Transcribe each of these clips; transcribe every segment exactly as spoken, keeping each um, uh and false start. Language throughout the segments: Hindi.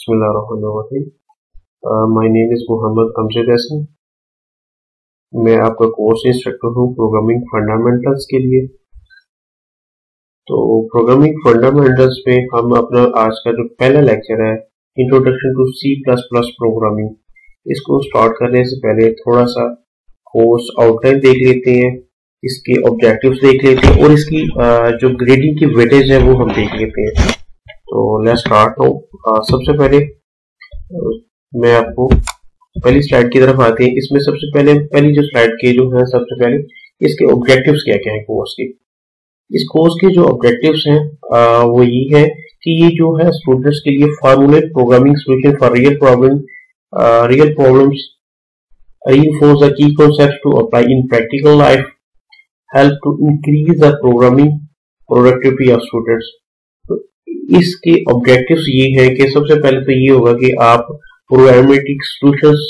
बिस्मिल्लाहिर्रहमानिर्रहीम। My name is Mohammad Amjad Hasan. मैं आपका कोर्स इंस्ट्रक्टर हूँ प्रोग्रामिंग फंडामेंटल्स के लिए। तो प्रोग्रामिंग फंडामेंटल्स में हम अपना आज का जो पहला लेक्चर है introduction to C plus plus programming, इसको स्टार्ट करने से पहले थोड़ा सा कोर्स आउटलाइन देख लेते हैं, इसके ऑब्जेक्टिव्स देख लेते हैं और इसकी जो ग्रेडिंग की वेटेज है वो हम देख लेते हैं। तो लेट्स स्टार्ट नाउ। सबसे पहले मैं आपको पहली स्लाइड की तरफ आते हैं। इसमें सबसे पहले पहली जो स्लाइड के जो है सबसे पहले इसके ऑब्जेक्टिव्स क्या क्या है कोर्स के। इस कोर्स के जो ऑब्जेक्टिव्स हैं वो ये है कि ये जो है स्टूडेंट्स के लिए formulate programming solution for real problem real problems, reinforce the key concepts to apply in practical life, help to increase the programming productivity of students। तो इसके ऑब्जेक्टिव्स ये है कि सबसे पहले तो ये होगा कि आप प्रोग्रामेटिक सॉल्यूशंस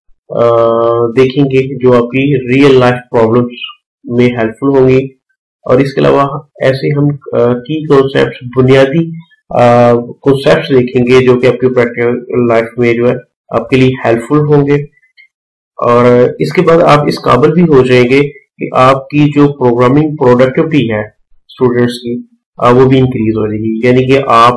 देखेंगे जो आपकी रियल लाइफ प्रॉब्लम्स में हेल्पफुल होंगे, और इसके अलावा ऐसे हम की कॉन्सेप्ट्स बुनियादी कॉन्सेप्ट्स देखेंगे जो कि आपकी प्रैक्टिकल लाइफ में जो है आपके लिए हेल्पफुल होंगे। और इसके बाद आप इस काबिल भी हो जाएंगे कि आपकी जो प्रोग्रामिंग प्रोडक्टिविटी है स्टूडेंट्स की वो भी इंक्रीज हो जाएगी, यानी कि आप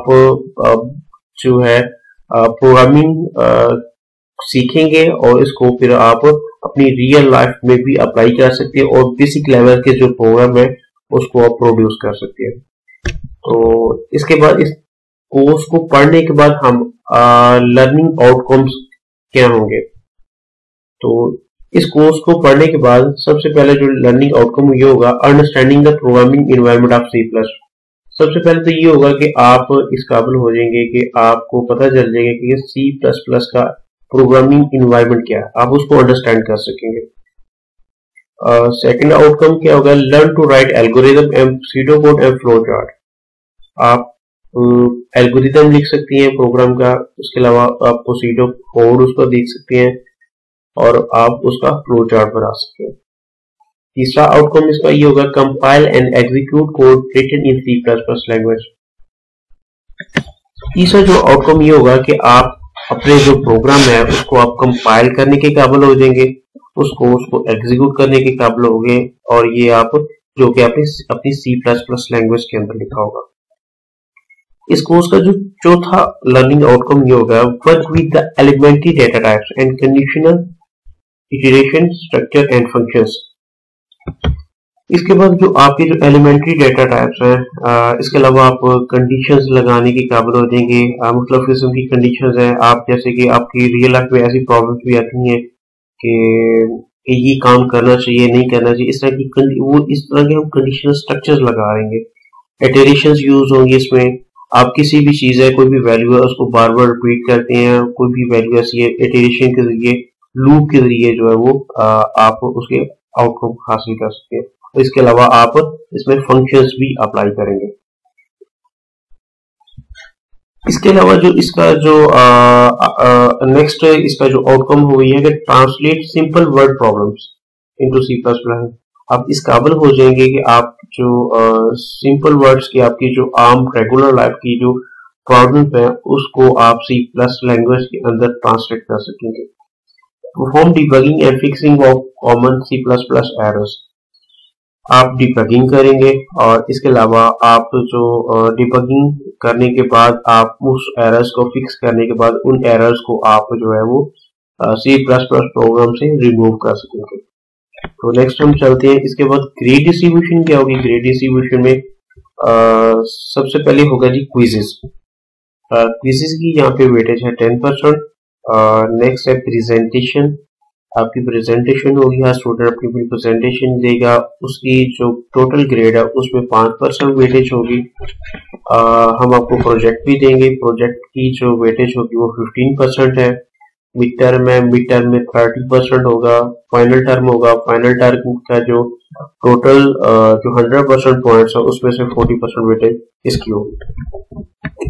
जो है प्रोग्रामिंग सीखेंगे और इसको फिर आप अपनी रियल लाइफ में भी अप्लाई कर सकते हैं और बेसिक लेवल के जो प्रोग्राम है उसको आप प्रोड्यूस कर सकते हैं। तो इसके बाद इस कोर्स को पढ़ने के बाद हम लर्निंग आउटकम्स क्या होंगे। तो इस कोर्स को पढ़ने के बाद सबसे पहले जो लर्निंग आउटकम ये होगा understanding the programming environment of C plus. सबसे पहले तो ये होगा कि आप इस काबिल हो जाएंगे कि आपको पता चल जाएगा कि सी प्लस प्लस का प्रोग्रामिंग एनवायरनमेंट क्या है, आप उसको अंडरस्टैंड कर सकेंगे। सेकंड आउटकम क्या होगा, learn to write algorithm and pseudocode and flow chart. आप एल्गोरिथम लिख सकती हैं प्रोग्राम का, उसके अलावा आपको सीडो कोड उसको देख सकते हैं और आप उसका फ्लो चार्ट बना सकते हैं। तीसरा आउटकम इसका ये होगा compile and execute code written in C plus plus language. तीसरा जो आउटकम ये होगा कि आप अपने जो प्रोग्राम है उसको आप कंपाइल करने के काबिल हो जाएंगे, उसको उसको एग्जीक्यूट करने के काबिल होंगे, और ये आप जो कि आपने अपनी सी प्लस प्लस लैंग्वेज के अंदर लिखा होगा। इस कोर्स का जो चौथा लर्निंग आउटकम ये होगा work with the elementary data types and conditional iteration structure and functions. इसके बाद जो आपके जो एलिमेंट्री डेटा टाइप्स हैं, इसके अलावा आप कंडीशंस लगाने के काबिल हो जाएंगे। मतलब किस्म की कंडीशंस हैं, आप जैसे कि आपकी रियल लाइफ में ऐसी प्रॉब्लम्स भी आती हैं कि ये काम करना चाहिए नहीं करना चाहिए, इस तरह की वो इस तरह के हम कंडीशनल स्ट्रक्चर्स लगा देंगे। इटरेशंस यूज होंगी इसमें, आप किसी भी चीज है कोई भी वैल्यू है उसको बार बार रिपीट करते हैं, कोई भी वैल्यू ऐसी है इटरेशन के जरिए लूप के जरिए जो है वो आ, आप उसके आउटकम हासिल कर सकते हैं। तो इसके अलावा आप इसमें फंक्शंस भी अप्लाई करेंगे। इसके अलावा जो इसका जो नेक्स्ट इसका जो आउटकम हो गई है कि translate simple word problems into C plus plus. आप इस काबिल हो जाएंगे कि आप जो सिंपल वर्ड्स की आपकी जो आम रेगुलर लाइफ की जो प्रॉब्लम्स है उसको आप सी प्लस लैंग्वेज के अंदर ट्रांसलेट कर सकेंगे। Perform debugging and fixing of common C plus plus errors. आप डिबगिंग करेंगे और इसके अलावा आप जो डिबगिंग करने के बाद आप उस एरर्स को फिक्स करने के बाद उन एरर्स को आप जो है वो सी प्लस प्लस प्रोग्राम से रिमूव कर सकेंगे। तो नेक्स्ट हम चलते हैं। इसके बाद ग्रेड डिस्ट्रीब्यूशन क्या होगी। ग्रेड डिस्ट्रीब्यूशन में आ, सबसे पहले होगा जी क्विजेस। क्विजेस की यहाँ पे वेटेज है टेन परसेंट। नेक्स्ट है प्रेजेंटेशन, आपकी प्रेजेंटेशन होगी, हर स्टूडेंट अपनी प्रेजेंटेशन देगा, उसकी जो टोटल ग्रेड है उसमें पांच परसेंट वेटेज होगी। आ, हम आपको प्रोजेक्ट भी देंगे, प्रोजेक्ट की जो वेटेज होगी वो फिफ्टीन परसेंट है। मिड टर्म है, मिड टर्म में थर्टी परसेंट होगा। फाइनल टर्म होगा, फाइनल टर्म का जो टोटल जो हंड्रेड परसेंट पॉइंट्स है उसमें से फोर्टी परसेंट वेटेज इसकी होगी।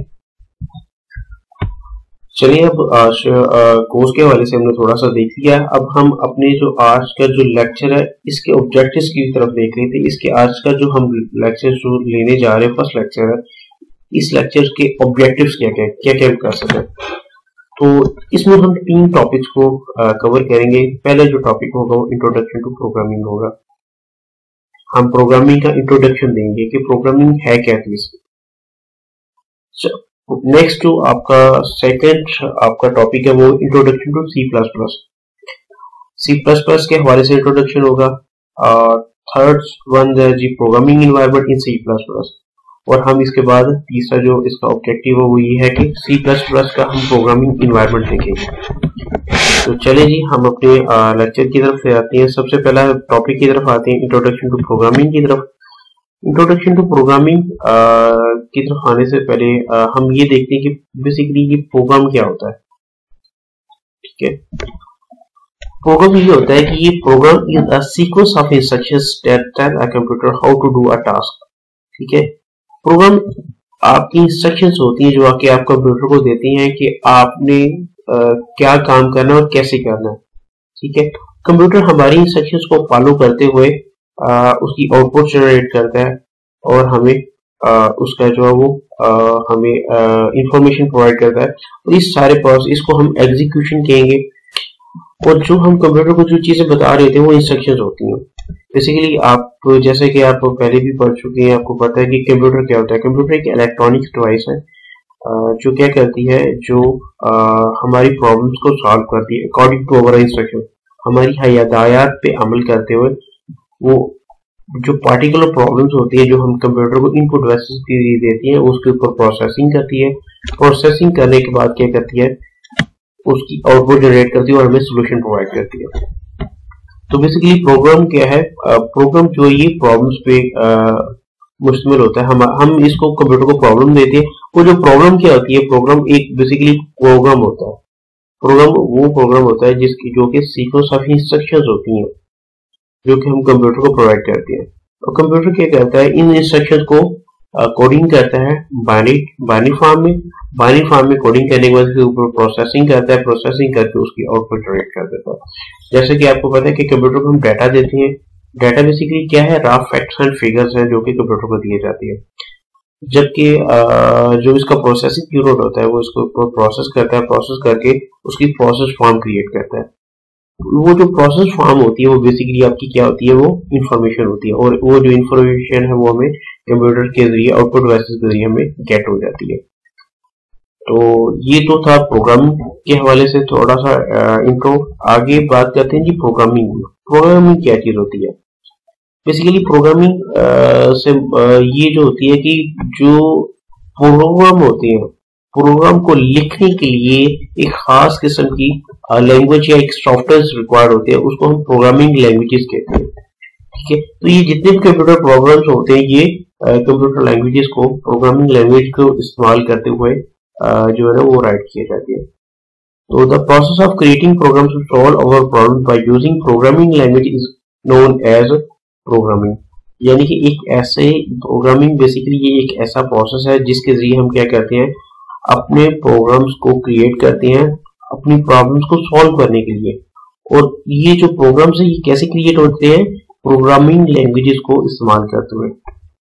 चलिए अब आज कोर्स के हवाले से हमने थोड़ा सा देख लिया। अब हम अपने जो आज का जो लेक्चर है इसके ऑब्जेक्टिव्स की तरफ देख रहे थे। इसके आज का जो हम लेक्चर जो लेने जा रहे हैं फर्स्ट लेक्चर है, इस लेक्चर के ऑब्जेक्टिव्स क्या क्या क्या क्या कर सकते हैं। तो इसमें हम तीन टॉपिक्स को कवर करेंगे। पहला जो टॉपिक होगा वो इंट्रोडक्शन टू प्रोग्रामिंग होगा। हम प्रोग्रामिंग का इंट्रोडक्शन देंगे कि प्रोग्रामिंग है क्या चीज। नेक्स्ट जो आपका सेकंड आपका टॉपिक है वो introduction to C plus plus C plus plus के हवाले से इंट्रोडक्शन होगा। थर्ड वन जी programming environment in C plus plus, और हम इसके बाद तीसरा जो इसका ऑब्जेक्टिव है वो ये है कि सी प्लस प्लस का हम प्रोग्रामिंग इन्वायरमेंट देखेंगे। तो चले जी हम अपने लेक्चर की तरफ से आते हैं। सबसे पहला टॉपिक की तरफ आते हैं, इंट्रोडक्शन टू प्रोग्रामिंग की तरफ। इंट्रोडक्शन टू प्रोग्रामिंग की तरफ आने से पहले आ, हम ये देखते हैं कि बेसिकली ये प्रोग्राम क्या होता है। ठीक है, प्रोग्राम ये होता है कि ये program is a sequence of instructions that tell a computer how to do a task. ठीक है, प्रोग्राम आपकी इंस्ट्रक्शंस होती हैं जो आके आप कंप्यूटर को देती हैं कि आपने आ, क्या काम करना है और कैसे करना है। ठीक है, कंप्यूटर हमारी इंस्ट्रक्शंस को फॉलो करते हुए आ, उसकी आउटपुट जनरेट करता है और हमें आ, उसका जो है वो आ, हमें इंफॉर्मेशन प्रोवाइड करता है, और इस सारे प्रोसेस को हम एग्जीक्यूशन कहेंगे। और जो हम कंप्यूटर को जो चीजें बता रहे थे वो इंस्ट्रक्शंस होती हैं। बेसिकली आप जैसे कि आप पहले भी पढ़ चुके हैं, आपको पता है कि कंप्यूटर क्या होता है। कंप्यूटर एक इलेक्ट्रॉनिक डिवाइस है जो क्या करती है, जो आ, हमारी प्रॉब्लम्स को सॉल्व करती है अकॉर्डिंग टू अवर इंस्ट्रक्शन। हमारी हिदायत पे अमल करते हुए वो जो पार्टिकुलर प्रॉब्लम्स होती है जो हम कंप्यूटर को इनपुट वैसेस के लिए देती है उसके ऊपर प्रोसेसिंग करती है। प्रोसेसिंग करने के बाद क्या करती है, उसकी आउटपुट जनरेट करती है और हमें सोल्यूशन प्रोवाइड करती है। तो बेसिकली प्रोग्राम क्या है, प्रोग्राम जो ये प्रॉब्लम्स पे मुश्तमिल होता है। हम हम इसको कंप्यूटर को प्रॉब्लम देते हैं। वो जो प्रॉब्लम क्या होती है, प्रोग्राम एक बेसिकली प्रोग्राम होता है। प्रोग्राम वो प्रोग्राम होता है जिसकी जो कि सीक्वेंस ऑफ इंस्ट्रक्शंस होती हैं जो कि हम कंप्यूटर को प्रोवाइड करते हैं। और कंप्यूटर क्या करता है, इन इंस्ट्रक्शंस को कोडिंग करता है बाइनरी बाइनरी फॉर्म में। बाइनरी फॉर्म में कोडिंग करने के बाद उसके ऊपर प्रोसेसिंग करता है, प्रोसेसिंग करके उसकी आउटपुट जनरेट कर देता है। जैसे कि आपको पता है कि कंप्यूटर को हम डाटा देते हैं। डाटा बेसिकली क्या है, रफ फैक्ट्स एंड फिगर्स हैं जो कि कंप्यूटर को दिए जाती है। जबकि जो इसका प्रोसेसिंग पीरियड होता है वो इसको प्रोसेस करता है, प्रोसेस करके उसकी प्रोसेस फॉर्म क्रिएट करता है। वो जो प्रोसेस फॉर्म होती है वो बेसिकली आपकी क्या होती है, वो इंफॉर्मेशन होती है, और वो जो इंफॉर्मेशन है वो हमें कंप्यूटर के जरिए आउटपुट वैसेस के जरिए हमें गेट हो जाती है। तो ये तो था प्रोग्रामिंग के हवाले से थोड़ा सा इंट्रो। आगे बात करते हैं जी प्रोग्रामिंग। प्रोग्रामिंग क्या चीज होती है। बेसिकली प्रोग्रामिंग से आ, ये जो होती है कि जो प्रोग्राम होते हैं, प्रोग्राम को लिखने के लिए एक खास किस्म की लैंग्वेज या एक सॉफ्टवेयर रिक्वायर्ड होते हैं, उसको हम प्रोग्रामिंग लैंग्वेजेस कहते हैं। ठीक है, तो ये जितने भी कंप्यूटर प्रोग्राम्स होते हैं ये कंप्यूटर लैंग्वेजेस को प्रोग्रामिंग लैंग्वेज को इस्तेमाल करते हुए uh, जो है ना वो राइट किए जाते हैं। तो the process of creating programs to solve our problem by using programming language is known as programming. यानी कि एक ऐसे प्रोग्रामिंग बेसिकली ये एक ऐसा प्रोसेस है जिसके जरिए हम क्या करते हैं, अपने प्रोग्राम्स को क्रिएट करते हैं अपनी प्रॉब्लम्स को सॉल्व करने के लिए। और ये जो प्रोग्राम्स है ये कैसे क्रिएट होते हैं, प्रोग्रामिंग लैंग्वेजेस को इस्तेमाल करते हुए।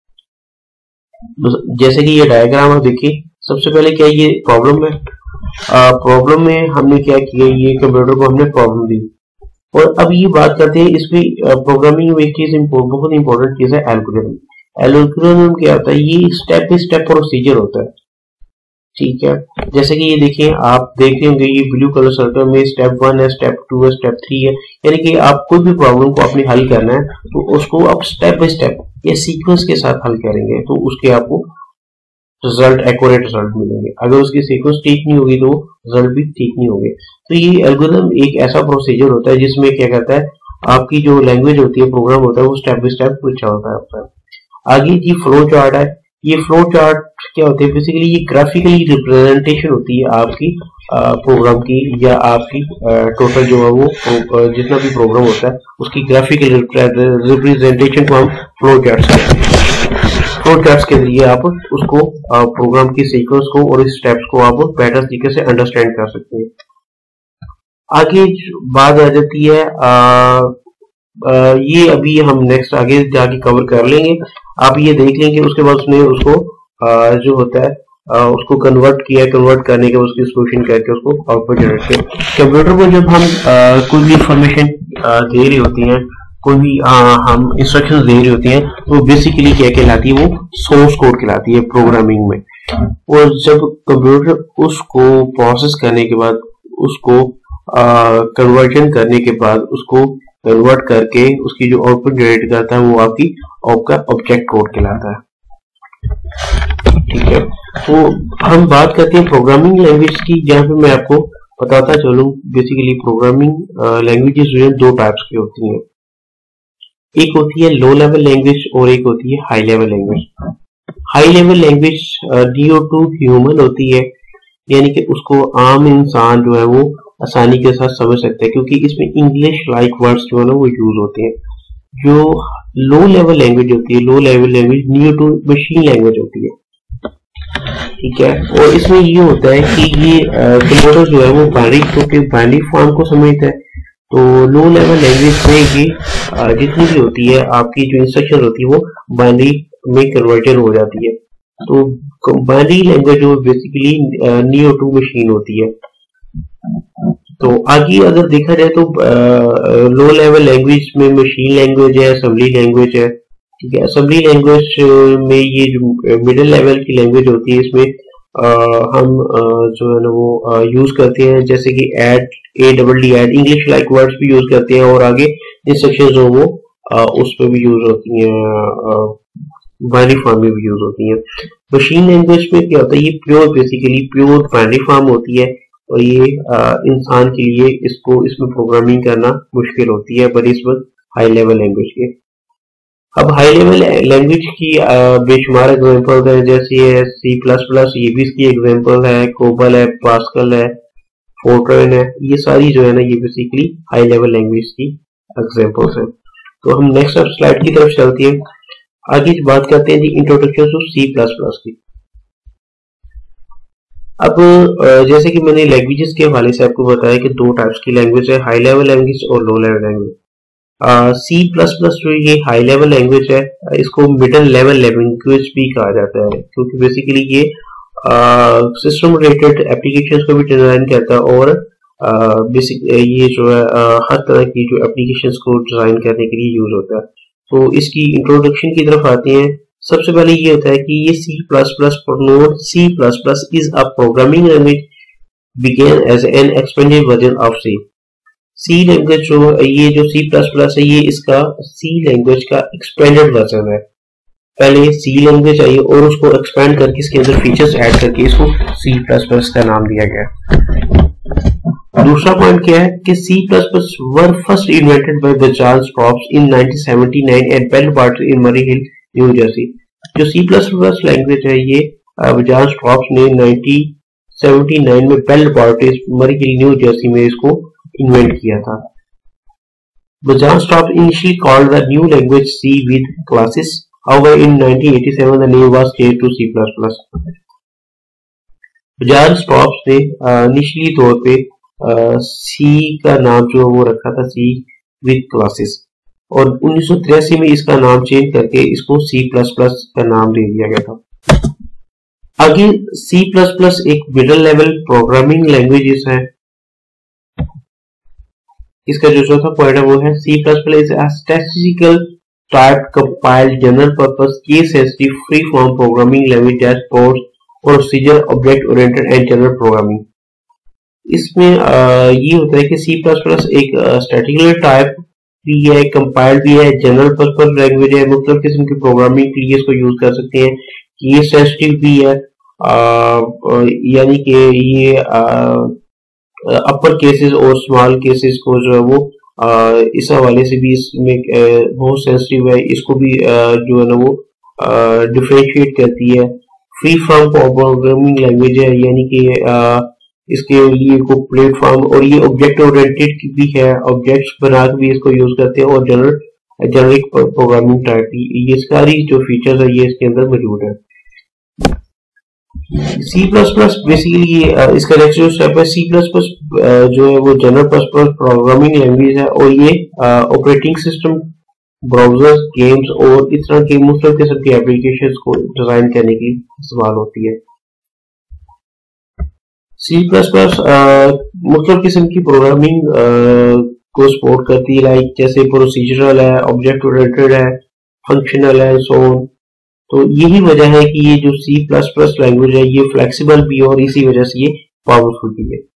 जैसे कि ये डायग्राम है, देखिए सबसे पहले क्या ये प्रॉब्लम है। प्रॉब्लम में हमने क्या किया, ये कंप्यूटर को हमने प्रॉब्लम दी। और अब ये बात करते हैं इसमें प्रोग्रामिंग में एक चीज बहुत इंपॉर्टेंट चीज है एल्गोरिथम। एल्गोरिथम क्या होता है, ये स्टेप बाय स्टेप प्रोसीजर होता है। ठीक है, जैसे कि ये देखिए आप देख रहे होंगे ये ब्लू कलर सर्कल में स्टेप वन है, स्टेप टू है, स्टेप थ्री है। यानी कि आप कोई भी प्रॉब्लम को अपने हल करना है तो उसको आप स्टेप बाय स्टेप या सीक्वेंस के साथ हल करेंगे तो उसके आपको रिजल्ट एक्यूरेट रिजल्ट मिलेंगे। अगर उसकी सीक्वेंस ठीक नहीं होगी तो रिजल्ट भी ठीक नहीं होंगे। तो ये एल्गोरिथम एक ऐसा प्रोसीजर होता है जिसमें क्या करता है, आपकी जो लैंग्वेज होती है, प्रोग्राम होता है, वो स्टेप बाय स्टेप चलता है। आगे जी फ्लो चार्ट है। ये फ्लो चार्ट क्या होती है, बेसिकली ये ग्राफिकली रिप्रेजेंटेशन होती है आपकी प्रोग्राम की या आपकी टोटल जो है वो जितना भी प्रोग्राम होता है उसकी ग्राफिकल रिप्रेजेंटेशन को हम फ्लो चार्ट कहते हैं। फ्लो चार्ट के जरिए आप उसको प्रोग्राम की सीक्वेंस को और इस स्टेप्स को आप बेटर तरीके से अंडरस्टैंड कर सकते हैं। आगे बात आ जाती है आ, आ, ये अभी हम नेक्स्ट आगे जाके कवर कर लेंगे। आप ये देख लेंगे, उसके बाद उसमें उसको आ, जो होता है उसको कन्वर्ट किया, कन्वर्ट करने के उसकी सोल्यूशन करके उसको आउटपुट जनरेट किया। कंप्यूटर को जब हम आ, कोई भी इंफॉर्मेशन दे रही होती है, कोई भी आ, हम इंस्ट्रक्शंस दे रही होती हैं, तो बेसिकली क्या कहलाती है, वो सोर्स कोड कहलाती है प्रोग्रामिंग में। और जब कंप्यूटर उसको प्रोसेस करने के बाद, उसको कन्वर्जन करने के बाद, उसको कन्वर्ट करके उसकी जो आउटपुट जनरेट करता है, वो आपकी आपका ऑब्जेक्ट कोड कहलाता है। ठीक है, तो हम बात करते हैं प्रोग्रामिंग लैंग्वेज की, जहां पे मैं आपको बताता चलूं। बेसिकली प्रोग्रामिंग लैंग्वेजेस जो है दो टाइप्स की होती हैं, एक होती है लो लेवल लैंग्वेज और एक होती है high level language. High level language डीओ टू ह्यूमन होती है, यानी कि उसको आम इंसान जो है वो आसानी के साथ समझ सकता है, क्योंकि इसमें इंग्लिश लाइक वर्ड्स जो है ना वो यूज होते हैं। जो लो लेवल लैंग्वेज होती है, low level language near to machine language होती है। ठीक है, और इसमें ये होता है कि ये कंप्यूटर जो है वो बाइनरी क्योंकि बाइनरी फॉर्म को समझता है। तो लो लेवल लैंग्वेज में ये जितनी भी होती है आपकी जो इंस्ट्रक्शन होती है वो बाइनरी में कन्वर्जन हो जाती है। तो बाइनरी लैंग्वेज जो बेसिकली नियर टू मशीन होती है। तो आगे अगर देखा जाए तो लो लेवल लैंग्वेज में मशीन लैंग्वेज है, असेंबली लैंग्वेज है। ठीक है, असेंबली लैंग्वेज में ये जो मिडिल लेवल की लैंग्वेज होती है, इसमें आ, हम आ, जो है ना वो यूज करते हैं, जैसे कि add, A double D add, English like words भी यूज करते हैं, और आगे इंस्ट्रक्शंस जो वो आ, उस पर भी यूज होती हैं, बाइनरी फॉर्म में भी यूज होती हैं। मशीन लैंग्वेज में क्या होता है, ये pure basically pure binary form होती है, और ये आ, इंसान के लिए इसको इसमें प्रोग्रामिंग करना मुश्किल होती है बनिस्बत हाई लेवल लैंग्वेज के। अब हाई लेवल लैंग्वेज की बेशुमार एग्जांपल है, जैसे है सी प्लस प्लस, ये भी इसकी एग्जांपल है, कोबल है, पास्कल है, फोर्ट्रन है। ये सारी जो है ना ये बेसिकली हाई लेवल लैंग्वेज की एग्जांपल्स हैं। तो हम नेक्स्ट स्लाइड की तरफ चलते हैं, आगे बात करते हैं जी introduction to C plus plus की। अब जैसे कि मैंने लैंग्वेजेस के हवाले से आपको बताया कि दो टाइप्स की लैंग्वेज है, हाई लेवल लैंग्वेज और low level language. C plus plus जो ये हाई लेवल लैंग्वेज है, इसको मिडिल लेवल लैंग्वेज भी कहा जाता है, क्योंकि बेसिकली ये सिस्टम रिलेटेड एप्लीकेशंस को भी डिजाइन करता है, और बेसिक uh, ये जो है uh, हर तरह की जो एप्लीकेशंस को डिजाइन करने के लिए यूज होता है। तो इसकी इंट्रोडक्शन की तरफ आते हैं। सबसे पहले ये होता है कि ये C plus plus note C plus plus is a programming language began as an expanded version of C. C language जो ये जो सी प्लस प्लस है, ये इसका सी लैंग्वेज का एक्सपेंडेड वर्जन है। पहले सी लैंग्वेज आई और उसको एक्सपेंड करके इसके अंदर फीचर्स ऐड करके इसको सी प्लस प्लस का नाम दिया गया। दूसरा पॉइंट क्या है कि C plus plus were first invented by Bjarne स्ट्रॉप्स in nineteen seventy nine at Bell barter in Murray Hill, new Jersey. जो सी प्लस प्लस लैंग्वेज है, ये बजाज स्ट्रॉप्स ने नाइनटीन सेवेंटी नाइन में Bell barter Murray Hill, new Jersey में इसको इन्वेंट किया था। Bajaj Stop initially called the new language C with classes. However, in nineteen eighty-seven the name was changed to C plus plus. Bajaj Stop ने इनिशियली तौर पे C का नाम जो वो रखा था C with classes, और उन्नीस सौ तिरासी में इसका नाम चेंज करके इसको C plus plus का नाम दे दिया गया था। आगे C plus plus एक मिडिल लेवल प्रोग्रामिंग लैंग्वेजेस है। इसका जो चौथा पॉइंट है वो है C plus plus is a statistical type compiled general purpose case sensitive free form programming language that supports procedure object oriented and general programming. इसमें आ, ये होता है कि सी प्लस प्लस एक स्टैटिस्टिकल टाइप भी है, कंपाइल्ड भी है, जनरल पर्पस लैंग्वेज है, मुख्तलिफ किस्म की प्रोग्रामिंग के लिए इसको यूज कर सकते हैं। केस सेंसिटिव भी है, यानी कि ये आ, अपर केसेस और स्मॉल केसेस को जो है वो आ, इस हवाले से भी इसमें बहुत सेंसिटिव है, इसको भी आ, जो है ना वो डिफरेंशिएट करती है। फ्री फॉर्म प्रोग्रामिंग लैंग्वेज है, यानी कि आ, इसके लिए को प्लेटफॉर्म, और ये ऑब्जेक्ट ओरिएंटेड भी है, ऑब्जेक्ट्स बना के भी इसको यूज करते हैं, और जनरल जेनरिक प्रोग्रामिंग टाइप की ये सारी जो फीचर्स है ये इसके अंदर मौजूद है। सी प्लस प्लस बेसिकली इसका नेक्स्ट जो स्टेप है, सी प्लस प्लस जो है वो जनरल पर्पस प्रोग्रामिंग लैंग्वेज है, और ये ऑपरेटिंग सिस्टम, ब्राउजर्स, गेम्स और इस तरह के मुख्तलिफ किस्म की एप्लीकेशंस को डिजाइन करने के लिए इस्तेमाल होती है। सी प्लस प्लस मुख्तलिफ किस्म की प्रोग्रामिंग को सपोर्ट करती है, लाइक जैसे प्रोसीजरल है, ऑब्जेक्ट ओरिएंटेड है, फंक्शनल है, सो ऑन। तो यही वजह है कि ये जो सी प्लस प्लस लैंग्वेज है ये फ्लेक्सिबल भी है और इसी वजह से ये पावरफुल भी है।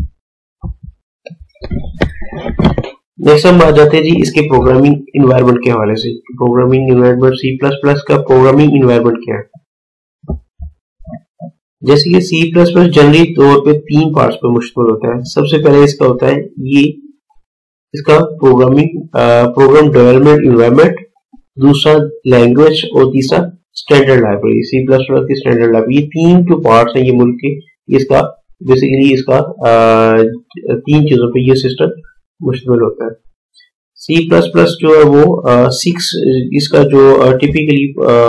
नेक्स्ट हम आ जाते हैं जी इसके प्रोग्रामिंग इन्वायरमेंट के हवाले से। Programming environment C plus plus का प्रोग्रामिंग इन्वायरमेंट क्या है। जैसे कि सी प्लस प्लस जनरली तौर पे तीन पार्ट्स पे मुश्तमिल होता है। सबसे पहले इसका होता है ये इसका प्रोग्रामिंग प्रोग्राम डेवलपमेंट इन्वायरमेंट, दूसरा लैंग्वेज और तीसरा standard library. C plus plus की स्टैंडर्ड लाइब्रेरी, ये तीन जो पार्ट्स हैं ये मुल्क के, इसका बेसिकली इसका आ, तीन चीजों पे ये सिस्टम मुश्तमिल होता है। सी प्लस प्लस जो है वो सिक्स इसका जो टिपिकली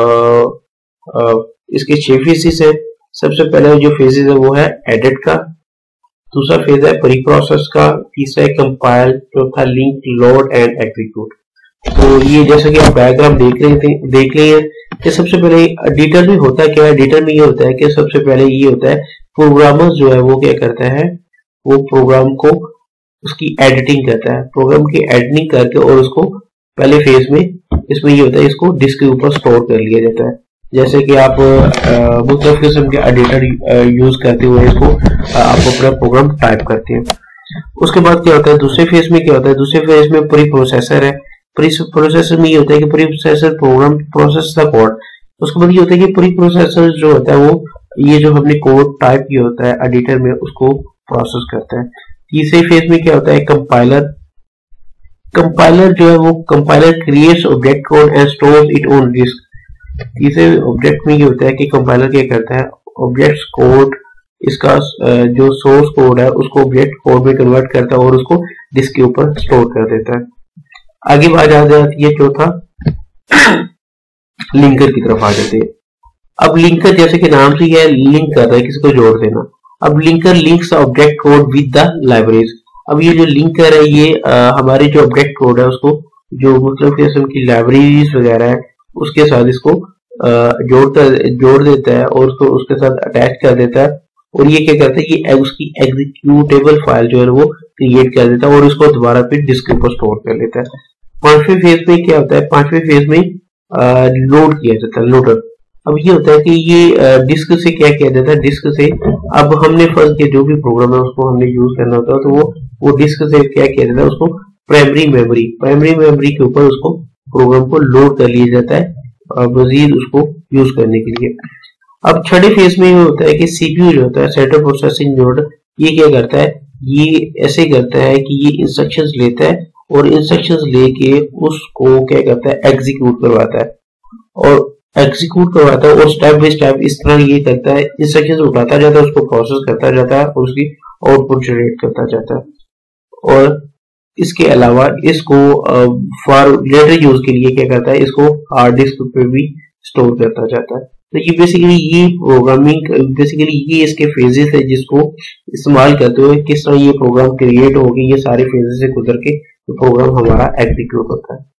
इसके छह फेजेस है। सबसे पहले जो फेजेस है वो है एडिट का, दूसरा फेज है प्री प्रोसेस का, तीसरा है कंपाइल, चौथा लिंक, लोड एंड एग्जीक्यूट। तो ये जैसे कि आप डायग्राम देख रहे थे देख रहे हैं कि सबसे पहले एडिटर में होता क्या है। एडिटर में ये होता है कि सबसे पहले ये होता है प्रोग्रामर जो है वो क्या करता है, वो प्रोग्राम को उसकी एडिटिंग करता है, प्रोग्राम की एडिटिंग करके और उसको पहले फेज में इसमें ये होता है इसको डिस्क के ऊपर स्टोर कर लिया जाता है। जैसे कि आप मुख्तलिफ किस्म के एडिटर यूज करते हुए इसको आप अपना प्रोग्राम टाइप करते हैं। उसके बाद क्या होता है दूसरे फेज में क्या होता है, दूसरे फेज में प्री प्रोसेसर है। प्री प्रोसेसर में ये होता है कि preprocessor program process the code. उसके बाद ये होता है कि प्री प्रोसेसर जो होता है वो ये जो हमने कोड टाइप किया होता है एडिटर में उसको प्रोसेस करता है। तीसरे फेज में क्या होता है कंपाइलर। कंपाइलर जो है वो compiler creates object code and stores it on disk. तीसरे ऑब्जेक्ट में ये होता है कि कंपाइलर क्या करता है ऑब्जेक्ट कोड इसका जो सोर्स कोड है उसको ऑब्जेक्ट कोड में कन्वर्ट करता है और उसको डिस्क के ऊपर स्टोर कर देता है। आगे बात आ जाती है चौथा लिंकर की तरफ आ जाते हैं। अब लिंकर जैसे कि नाम से है लिंक कर रहा है, किसी को जोड़ देना। अब linker links object code with the libraries. अब ये जो लिंकर है ये आ, हमारे जो ऑब्जेक्ट कोड है उसको जो मतलब किस्म की लाइब्रेरीज वगैरह है उसके साथ इसको जोड़ता जोड़ देता है और उसको उसके साथ अटैच कर देता है। और ये क्या करता है ये उसकी एग्जीक्यूटेबल फाइल जो है वो क्रिएट कर देता है और उसको दोबारा फिर डिस्क के ऊपर स्टोर कर लेता है। पांचवें फेज में क्या होता है, पांचवें फेज में लोड किया जाता है, लोडर। अब ये होता है कि ये डिस्क से क्या किया जाता है, डिस्क से अब हमने फर्स्ट के जो भी प्रोग्राम है उसको हमने यूज करना होता है तो वो वो डिस्क से क्या किया जाता है उसको प्राइमरी मेमोरी प्राइमरी मेमोरी के ऊपर उसको प्रोग्राम को लोड कर लिया जाता है मजीद उसको यूज करने के लिए। अब छठे फेज में ये होता है कि सीपीयू जो होता है सेंट्रल प्रोसेसिंग यूनिट, ये क्या करता है ये ऐसे करता है कि ये इंस्ट्रक्शंस लेता है और इंस्ट्रक्शंस लेके उसको क्या करता है एग्जीक्यूट करवाता है और एग्जीक्यूट करवाता है और स्टेप बाय स्टेप इस तरह ये करता है इंस्ट्रक्शंस उठाता जाता है उसको प्रोसेस करता जाता है और उसकी आउटपुट जनरेट करता जाता है। और इसके अलावा इसको फॉर लेटर यूज के लिए क्या करता है इसको हार्ड डिस्क पे भी स्टोर करता जाता है। तो ये बेसिकली ये प्रोग्रामिंग बेसिकली ये इसके फेजेस है जिसको इस्तेमाल करते हुए किस तरह ये प्रोग्राम क्रिएट होगी, ये सारे फेजेस से गुजर के तो प्रोग्राम हमारा एग्जीक्यूट होता है।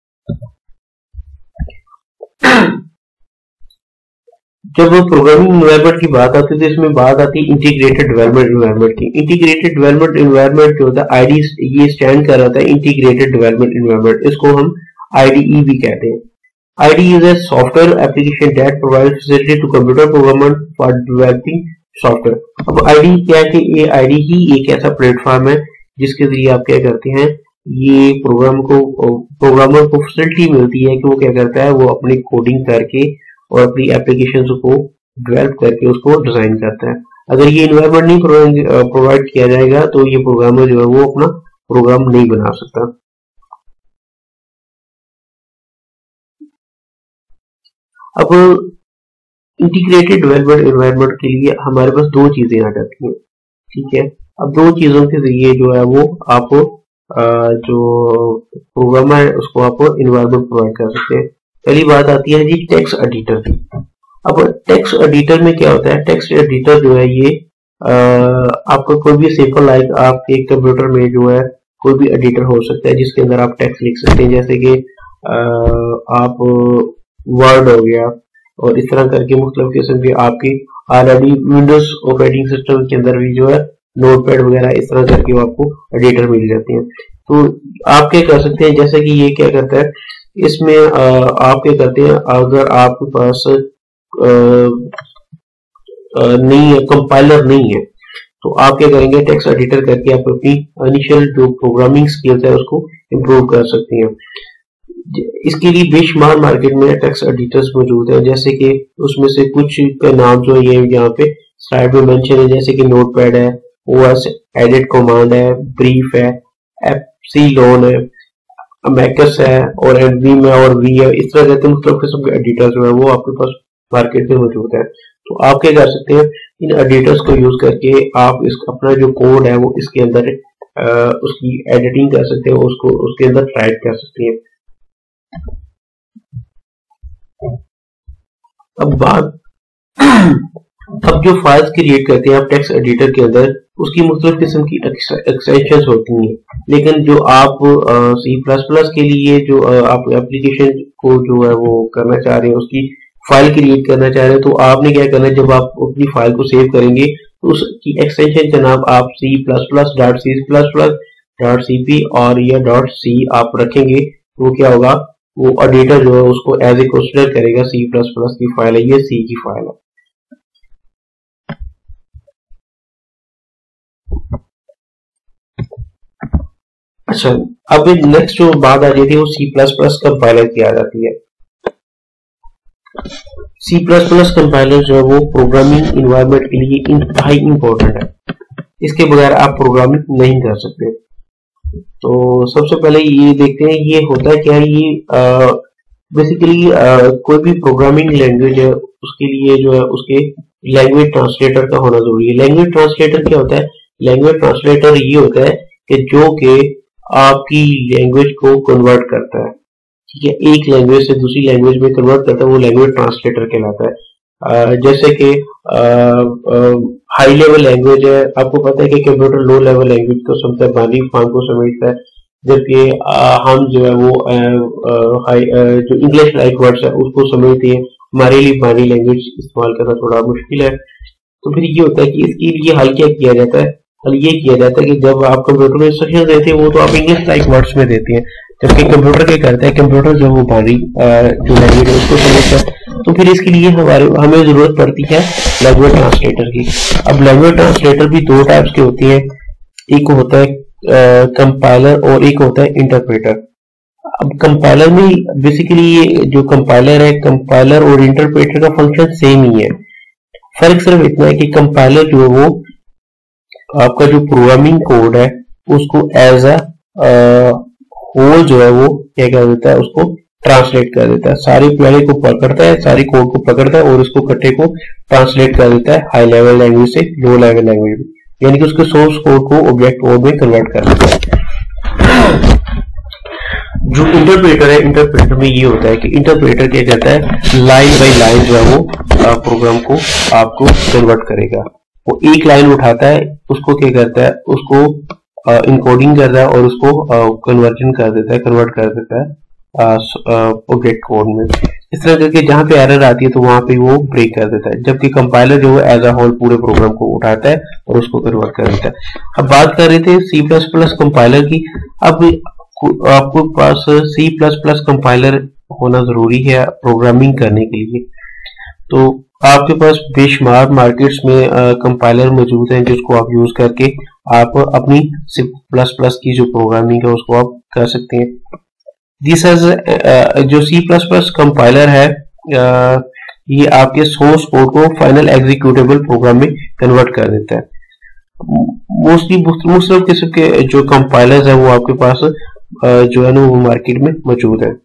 जब प्रोग्रामिंग एनवायरनमेंट की बात आती है तो इसमें बात आती है इंटीग्रेटेड डेवलपमेंट एनवायरनमेंट की। इंटीग्रेटेड डेवलपमेंट एनवायरनमेंट जो होता है आईडी ये स्टैंड कर रहा था इंटीग्रेटेड डेवलपमेंट एनवायरनमेंट, इसको हम आईडीई भी कहते हैं। I D E is a software application that provides facility to computer programmer for developing software। अब I D E क्या है कि ये I D E ही एक ऐसा प्लेटफॉर्म है जिसके जरिए आप क्या करते हैं ये प्रोग्राम को प्रोग्रामर को फैसिलिटी मिलती है कि वो क्या करता है वो अपनी कोडिंग करके और अपनी एप्लीकेशन को डेवलप करके उसको डिजाइन करता है। अगर ये इन्वायरमेंट नहीं प्रोवाइड किया जाएगा तो ये प्रोग्रामर जो है वो अपना प्रोग्राम नहीं बना सकता। अब इंटीग्रेटेड डेवलपमेंट एनवायरनमेंट के लिए हमारे पास दो चीजें आ जाती हैं, ठीक है। अब दो चीजों के जरिए जो है वो आप जो प्रोग्रामर है उसको आप एनवायरनमेंट प्रोवाइड कर सकते हैं। पहली बात आती है जी टेक्स्ट एडिटर की। अब टेक्स्ट एडिटर में क्या होता है, टेक्स्ट एडिटर जो है ये आपका कोई भी सिंपल लाइक आपके कंप्यूटर में जो है कोई भी एडिटर हो सकता है जिसके अंदर आप टेक्स्ट लिख सकते हैं। जैसे कि आप वर्ड हो गया और इस तरह करके मुख्तलिफ किस्म के आपकी ऑलरेडी विंडोज ऑपरेटिंग सिस्टम के अंदर भी जो है नोटपैड वगैरह इस तरह करके आपको एडिटर मिल जाती हैं। तो आप क्या कर सकते हैं, जैसे कि ये क्या करता है, इसमें आप क्या करते हैं, अगर आपके पास नहीं है, कंपाइलर नहीं है, तो आप क्या करेंगे, टेक्स्ट एडिटर करके आप अपनी इनिशियल जो प्रोग्रामिंग स्किल्स है उसको इम्प्रूव कर सकते हैं। इसके लिए बेशुमार मार्केट में टेक्स्ट एडिटर्स मौजूद है, जैसे कि उसमें से कुछ के नाम जो ये यहाँ पे स्लाइड में मेंशन है, जैसे कि नोटपैड है, ओएस एडिट कमांड है, ब्रीफ है, एप्सिलॉन है, मैकस है और एडवीम है और वी है। इस तरह के मुख्तलिफ किस्म के एडिटर्स जो है वो आपके पास मार्केट में मौजूद है। तो आप क्या कर सकते हैं, इन एडिटर्स को यूज करके आप इस अपना जो कोड है वो इसके अंदर आ, उसकी एडिटिंग कर सकते हैं, उसको उसके अंदर टाइप कर सकते हैं। अब बात अब जो फाइल्स क्रिएट करते हैं आप टेक्स्ट एडिटर के अंदर, उसकी मुख्तलिफ किस्म की एक्सटेंशंस होती हैं, लेकिन जो आप सी प्लस प्लस के लिए जो आ, आप एप्लीकेशन को जो है वो करना चाह रहे हैं, उसकी फाइल क्रिएट करना चाह रहे हैं, तो आपने क्या करना है, जब आप अपनी फाइल को सेव करेंगे तो उसकी एक्सटेंशन का नाम आप C plus plus dot C plus plus dot C P और या डॉट सी आप रखेंगे, तो वो क्या होगा, वो एडिटर जो है उसको एज ए कंसीडर करेगा सी प्लस प्लस की फाइल है, ये सी की फाइल है। अच्छा, अब नेक्स्ट जो बात आ जाती है वो सी प्लस प्लस कंपाइलर की आ जाती है। सी प्लस प्लस कंपाइलर जो है वो प्रोग्रामिंग इन्वायरमेंट के लिए इंतहाई इंपॉर्टेंट है, इसके बगैर आप प्रोग्रामिंग नहीं कर सकते। तो सबसे पहले ये देखते हैं ये होता है क्या, ये बेसिकली कोई भी प्रोग्रामिंग लैंग्वेज है उसके लिए जो है उसके लैंग्वेज ट्रांसलेटर का होना जरूरी है। लैंग्वेज ट्रांसलेटर क्या होता है, लैंग्वेज ट्रांसलेटर ये होता है कि जो कि आपकी लैंग्वेज को कन्वर्ट करता है, ठीक है, एक लैंग्वेज से दूसरी लैंग्वेज में कन्वर्ट करता है, वो लैंग्वेज ट्रांसलेटर कहलाता है। आ, जैसे कि हाई लेवल लैंग्वेज है, आपको पता है कि कंप्यूटर लो लेवल लैंग्वेज को समझता है, बाइनरी फॉर्म को समझता है, जबकि हम जो है वो आ, आ, जो इंग्लिश लाइक वर्ड्स है उसको समझते हैं। हमारे लिए बाइनरी लैंग्वेज इस्तेमाल करना थोड़ा मुश्किल है। तो फिर ये होता है कि इसके लिए हल क्या किया जाता है, हल ये किया जाता है कि जब आप कंप्यूटर में इंस्ट्रक्शन देते हैं वो तो आप इंग्लिश लाइक वर्ड्स में देते हैं, जबकि कंप्यूटर क्या करता है, कंप्यूटर जो वो बाइनरी जो लैंग्वेज है उसको समझता है। तो फिर इसके लिए हमारे हमें जरूरत पड़ती है लैंग्वेज ट्रांसलेटर की। अब लैंग्वेज ट्रांसलेटर भी दो टाइप्स के होती है, एक होता है कंपाइलर और एक होता है इंटरप्रेटर। अब कंपाइलर में बेसिकली ये जो कंपाइलर है, कंपाइलर और इंटरप्रेटर का फंक्शन सेम ही है, फर्क सिर्फ इतना है कि कंपाइलर जो है वो आपका जो प्रोग्रामिंग कोड है उसको एज अ होल जो है वो क्या कर देता है, उसको ट्रांसलेट कर देता है, सारी क्वेरी को पकड़ता है, सारी कोड को पकड़ता है और उसको कट्टे को ट्रांसलेट कर देता है हाई लेवल लैंग्वेज से लो लेवल लैंग्वेज में, यानी कि उसके सोर्स कोड को ऑब्जेक्ट कोड में कन्वर्ट कर देता है। जो इंटरप्रेटर है, इंटरप्रेटर में ये होता है कि इंटरप्रेटर क्या करता है, लाइन बाई लाइन जो है वो प्रोग्राम को आपको कन्वर्ट करेगा। वो एक लाइन उठाता है, उसको क्या करता है, उसको इनकोडिंग करता है और उसको कन्वर्जन कर देता है, कन्वर्ट कर देता है ऑब्जेक्ट कोड में। इस तरह करके जहां पे एरर आती है तो वहां पे वो ब्रेक कर देता है, जबकि कंपाइलर जो है एज अ होल पूरे प्रोग्राम को उठाता है और उसको कन्वर्ट कर देता है। अब बात कर रहे थे सी प्लस प्लस कंपाइलर की। अब आपको पास सी प्लस प्लस कंपाइलर होना जरूरी है प्रोग्रामिंग करने के लिए। तो आपके पास बेशुमार मार्केट्स में कंपाइलर मौजूद हैं जिसको आप यूज करके आप अपनी सी प्लस प्लस की जो प्रोग्रामिंग है उसको आप कर सकते हैं। दिस इज जो सी प्लस प्लस कंपाइलर है, uh, ये आपके सोर्स कोड को फाइनल एग्जीक्यूटेबल प्रोग्राम में कन्वर्ट कर देता है। मोस्टली मुख्तलिफ किस्म के जो कंपाइलर्स है वो आपके पास uh, जो है ना वो मार्केट में मौजूद है।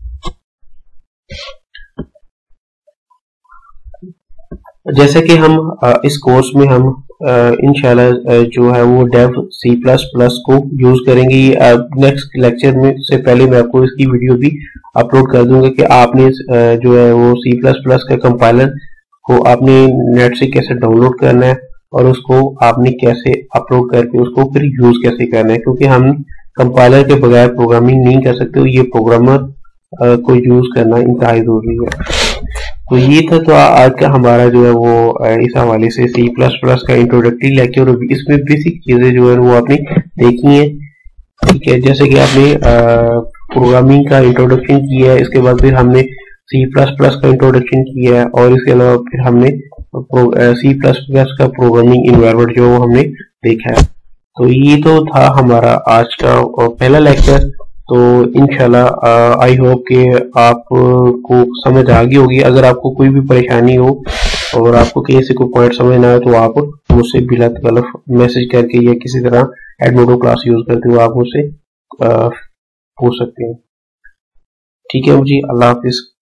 जैसे कि हम इस कोर्स में हम इंशाल्लाह जो है वो डेव सी प्लस प्लस को यूज करेंगे। नेक्स्ट लेक्चर में से पहले मैं आपको इसकी वीडियो भी अपलोड कर दूंगा कि आपने जो है वो सी प्लस प्लस का कंपाइलर को आपने नेट से कैसे डाउनलोड करना है और उसको आपने कैसे अपलोड करके उसको फिर यूज कैसे करना है, क्योंकि हम कंपाइलर के बगैर प्रोग्रामिंग नहीं कर सकते, ये प्रोग्रामर को यूज करना इंतहाई जरूरी है। तो ये था तो आज का हमारा जो है वो इस हवाले से सी प्लस प्लस का इंट्रोडक्टरी लेक्चर, और इसमें बेसिक चीजें जो है वो आपने देखी हैं। ठीक है, जैसे कि आपने प्रोग्रामिंग का इंट्रोडक्शन किया है, इसके बाद फिर हमने सी प्लस प्लस का इंट्रोडक्शन किया है, और इसके अलावा फिर हमने सी प्लस प्लस का प्रोग्रामिंग इन्वायरमेंट जो वो हमने देखा है। तो ये तो था हमारा आज का पहला लेक्चर। तो इंशाल्लाह आई होप कि आपको समझ आ गई होगी। अगर आपको कोई भी परेशानी हो और आपको कहीं से कोई पॉइंट समझ ना आए तो आप मुझसे बिला तकल्लुफ मैसेज करके या किसी तरह एडमोडो क्लास यूज करते हुए आप मुझसे पूछ सकते हैं। ठीक है जी, अल्लाह हाफिज।